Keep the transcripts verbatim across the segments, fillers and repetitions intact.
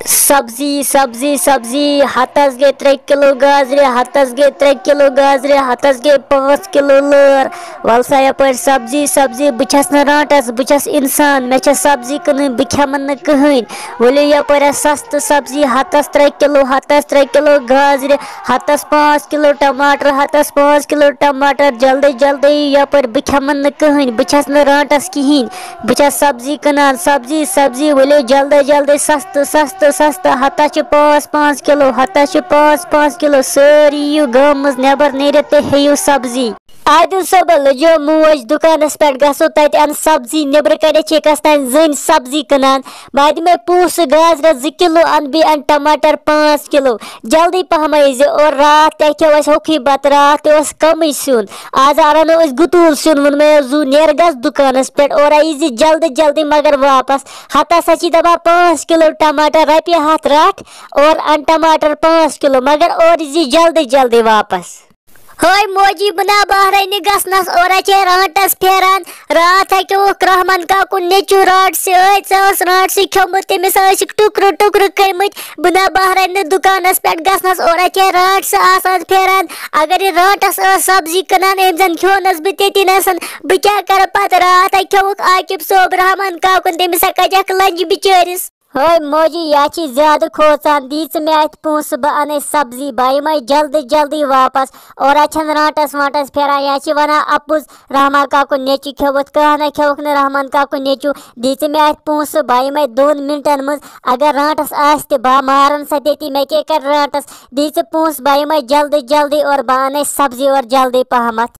سبزی سبزی سبزی ہتس گئی ترے کلو گازرِ ہتس گئی ترے کلو گازرِ ہتس گئی پانچ کلو لٲر ول سا یپٲرۍ سبزی سبزی بہٕ چھس نہٕ رانٹس بہٕ چھس انسان مےٚ چھِ سبزی کٕنٕنۍ بہٕ کھٮ۪مہٕ نہٕ کٕہٕنۍ ؤلِو یپٲرۍ سستہٕ سبزی ہتس ترے کلو ہتس ترے کلو گازرِ ہتس پانٛژھ کلو ٹماٹر ہتس پانٛژھ کلو ٹماٹر جلدی جلدی یپٲرۍ بہٕ کھٮ۪مہٕ نہٕ کٕہٕنۍ بہٕ چھس نہٕ رانٹس کہیٖنۍ بہٕ چھس سبزی کٕنان سبزی سبزی ؤلِو جلدی جلدی سستہٕ سستہٕ سستہٕ ہتس چھِ پانٛژھ پانٛژھ کلو ہتس چھِ پانٛژھ پانٛژھ کلو سٲری یِیِو گامہٕ منٛز نٮ۪بر نیٖرِتھ تہٕ ہیٚیِو سبزی عادل صٲبہ لٔجو موج دُکانس پٮ۪ٹھ گژھو تتہِ اَن سبزی نیٚبرٕ کَنٮ۪تھ چھِ کس تانۍ زٔنۍ سبزی کٕنان بہٕ دِمے پونٛسہٕ گازرس زٕ کلو اَن بیٚیہِ اَن ٹماٹر پانٛژھ کلو جلدی پہم ییٖزِ اور راتھ تہِ کھیٚو اَسہِ ہوٚکھٕے بتہٕ راتھ تہِ اوس کمٕے سیُن آز انو أسۍ گُتوٗل سیُن ووٚن مےٚ زوٗ نیر گژھ دُکانس پٮ۪ٹھ اورے ییٖزِ جلدی جلدی مگر واپس ہتہٕ ہسا چھی دپان پانٛژھ کلو ٹماٹر رۄپیہِ ہتھ رٹھ اور ان ٹماٹر پانٛژھ کلو مگر اور ییٖزِ جلدی جلدی واپس ہٲے موجی بہٕ نا بہرٲنہِ گژھنس اورے چھے رانٹس پھیران راتھ ہیٚکیوُکھ رحمان کاکُن نیٚچوٗ رانٹسٕے ٲدۍ سُہ اوس رانٹسٕے کھیوٚمُت تٔمِس ٲسِکھ ٹُکرٕ ٹُکرٕ کٔرمٕتۍ بہٕ نا بہرٲنہِ دُکانس پٮ۪ٹھ گژھنس اورے چھے رانٹسہٕ آسان پھیران اگر یہِ رانٹس ٲس سبزی کٕنان أمۍ زن کھیونس بہٕ تٔتی نسن بہٕ کیاہ کرٕ پتہٕ راتھ ہَے کھیوُکھ عاقب صٲب رحمان کاکُن تٔمِس ہا کھٔجکھ لنجہِ بِچٲرِس ہٲے موجی یا چھی زیادٕ کھوژان دی ژٕ مےٚ اَتھِ پونٛسہٕ بہٕ اَنَے سبزی بہٕ یِمَے جلدی جلدی واپس اورے چھَنہٕ رانٹس وانٹس پھیران یا چھِ ونان اَپُز رحمان کاکُن نیٚچوٗ کھیوٚوُتھ کانٛہہ نہ کھیوٚوُکھ نہٕ رحمان کاکُن نیٚچوٗ دی ژٕ مےٚ اَتھِ پونٛسہٕ بہٕ یِمَے دۄن مِنٹن منٛز اگر رانٹس آسہِ تہِ بہٕ مارن سۄ تٔتی مےٚ کیٛاہ کرِ رانٹس دی ژٕ پونٛسہٕ بہٕ یِمَے جلدی جلدی اور بہٕ اَنَے سبزی اور جلدی پہمتھ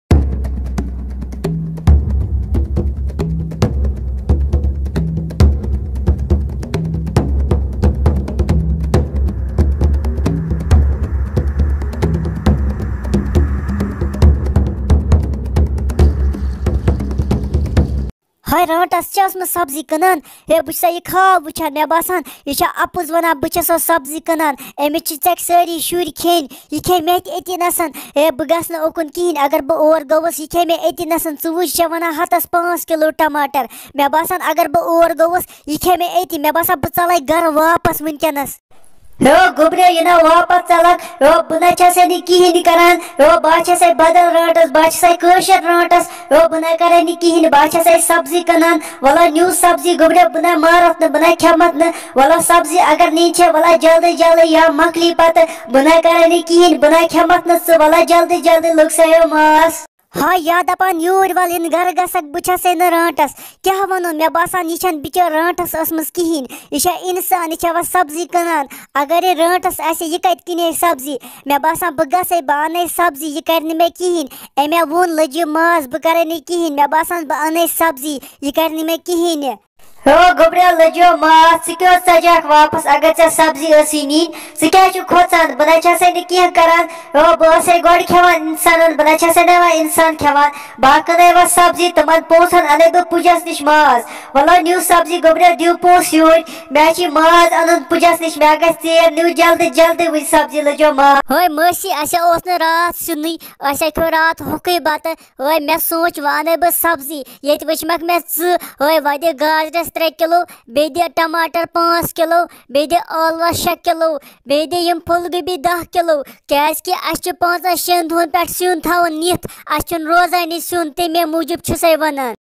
ہاے رانٹس چھِ ٲسمٕژ سبزی کٕنان ہے بہٕ چھُسا یہِ خواب وٕچھان مےٚ باسان یہِ چھا اَپُز ونان بہٕ چھَسو سبزی کٕنان أمِس چھِ ژےٚ سٲری شُرۍ کھیٚنۍ یہِ کھیٚیہِ مےٚ تہِ أتی نسن ہے بہٕ گژھٕ نہٕ اوکُن کِہیٖنۍ اگر بہٕ اور گوٚوُس یہِ کھیٚیہِ مےٚ أتی نسن ژٕ وٕچھ یہِ چھےٚ ونان ہتس پانٛژھ کلو ٹماٹر مےٚ باسان اگر بہٕ اور گوٚوُس یہِ کھیٚیہِ مےٚ أتی مےٚ باسان بہٕ ژلے گرٕ واپس وٕنکیٚنس ہو گوٚبریو یہِ نا واپس ژلکھ ہو بہٕ نہ چھسے نہٕ کِہیٖنۍ کران ہو بہٕ چھسے بدل رانٹس بہٕ چھسے کٲشِر رانٹس ہو بہٕ نہ کرے نہٕ کِہیٖنۍ بہٕ چھسے سبزی کٕنان ولا نیوٗ سبزی گوٚبریو بہٕ نہ مارتھ نہٕ بہٕ نہ کھٮ۪متھ نہٕ ولا سبزی اگر نِنۍ چھے ولا جلدی جلدی یا مۄکلی پتہٕ بہٕ نہ کرے نہٕ کِہیٖنۍ بہٕ نہ کھٮ۪متھ نہٕ ژٕ ولا جلدی جلدی لوٚگسَیو ماس ہاے یا دپان یوٗرۍ وَل یِنہٕ گرٕ گژھکھ بہٕ چھسے نہٕ رانٹس کیٛاہ وَنو مےٚ باسان یہِ چھنہٕ بِچٲر رانٹس ٲسمٕژ کِہیٖنۍ یہِ چھےٚ اِنسان یہِ چھےٚ وۄنۍ سبزی کٕنان اگر یہِ رانٹس آسہِ یہِ کتہِ کٕنہِ ہے سبزی مےٚ باسان بہٕ گژھے بہٕ اَنَے سبزی یہِ کرِ نہٕ مےٚ کِہیٖنۍ أمۍ ہا ووٚن لٔجہِ ماس بہٕ کرے نہٕ کِہیٖنۍ مےٚ باسان بہٕ اَنَے سبزی یہِ کرِ نہٕ مےٚ کِہیٖنۍ ہو گوٚبریو لٔجیو ماس ژٕ کیٛاہ ژجاکھ واپس اگر ژےٚ سبزی ٲسی نِنۍ ژٕ کیٛازِ چھُکھ کھوژان بہٕ نہ چھسے نہٕ کینٛہہ کران ہو بہٕ ٲسے گۄڈٕ کھٮ۪وان انسانن بہٕ نہ چھسے نہٕ وۄنۍ انسان کھٮ۪وان بہٕ کٕنَے وۄنۍ سبزی تِمن پونٛسن اَنَے بہٕ پُجس نِش ماز ولا نِیِو سبزی گوٚبریو دِیِو پونٛسہٕ یوٗرۍ مےٚ چھِ ماز اَنُن پُجس نِش مےٚ گژھِ ژیر نِیِو جلدی جلدی وٕنۍ سبزی لٔجیو ماز ہٲے مٲسی اَسے اوس نہٕ راتھ سیُنٕے اَسے کھیوٚو راتھ ہوٚکھٕے بتہٕ ہٲے مےٚ سوٗنٛچ وۄنۍ اَنَے بہٕ سبزی ییٚتہِ وٕچھمکھ مےٚ ژٕ ہٲے وۄنۍ دِ گازرٮ۪س ترٛےٚ کلو بیٚیہِ دِ ٹماٹر پانٛژھ کلو بیٚیہِ دِ ٲلوس شےٚ کلو بیٚیہِ دِ یِم پھُل گوٗبی دہ کلو کیٛازِ کہِ اَسہِ چھُ پانٛژن شٮ۪ن دۄہن پٮ۪ٹھ سیُن تھاوُن نِتھ اَسہِ چھُنہٕ روزانٕے سیُن تَمے موٗجوٗب چھُسَے وَنان